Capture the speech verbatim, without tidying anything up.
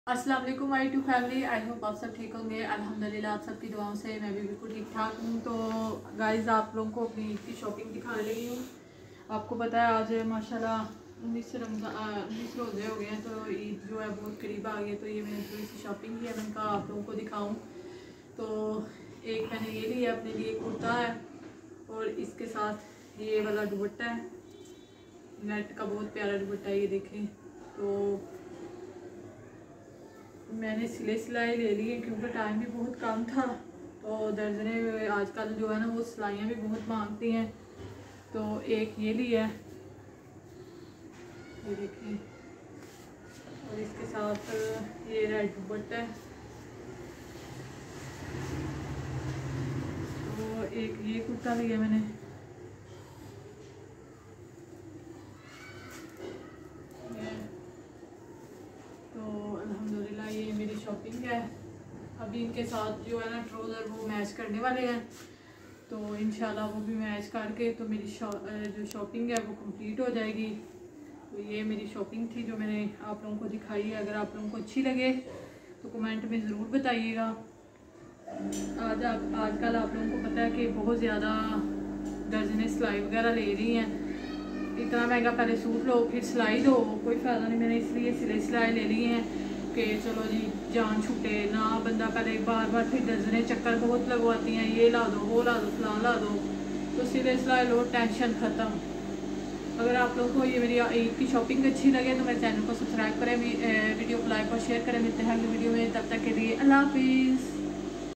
अस्सलाम वालेकुम my to family. I hope आप सब ठीक होंगे। अल्हम्दुलिल्लाह आप सबकी दुआओं से मैं भी बिल्कुल ठीक ठाक हूँ। तो गाइस आप लोगों को अपनी ईद की शॉपिंग दिखाने लगी हूँ। आपको पता है आज माशाल्लाह उन्नीस रमज़ान उन्नीस रोज़े हो गए हैं, तो ईद जो है बहुत करीब आ गई है। तो ये मैंने थोड़ी सी शॉपिंग की है, मैंने कहा आप लोगों को दिखाऊँ। तो एक मैंने ये लिया अपने लिए कुर्ता है, और इसके साथ ये वाला दुपट्टा है, नेट का बहुत प्यारा दुपट्टा है, ये देखें। तो मैंने सिले सिलाई ले लिए क्योंकि टाइम भी बहुत कम था। तो दर्जने आजकल जो है ना वो सिलाइयाँ भी बहुत मांगती हैं। तो एक ये लिया है, ये देखिए, और इसके साथ ये रेड दुपट्टा है। तो एक ये कुर्ता लिया मैंने, ये मेरी शॉपिंग है। अभी इनके साथ जो है ना ट्राउज़र वो मैच करने वाले हैं, तो इंशाल्लाह वो भी मैच करके तो मेरी शॉ, जो शॉपिंग है वो कंप्लीट हो जाएगी। तो ये मेरी शॉपिंग थी जो मैंने आप लोगों को दिखाई है। अगर आप लोगों को अच्छी लगे तो कमेंट में ज़रूर बताइएगा। आज आप आजकल आप लोगों को पता है कि बहुत ज़्यादा दर्जने सिलाई वगैरह ले रही हैं। इतना महंगा पहले सूट लो फिर सिलाई दो, कोई फ़ायदा नहीं। मैंने इसलिए सिलाई सिलाई ले ली हैं कि चलो जी जान छूटे ना, बंदा पहले बार बार फिर दर्जने चक्कर बहुत लगवाती हैं, ये ला दो वो ला दो फलां ला दो। तो सिले सिलाई लो, टेंशन ख़त्म। अगर आप लोगों को ये मेरी ईद की शॉपिंग अच्छी लगे तो मेरे चैनल को सब्सक्राइब करें, वीडियो को लाइक और शेयर करें। मिलते हैं अगली वीडियो में, तब तक के लिए अल्लाह हाफिज़।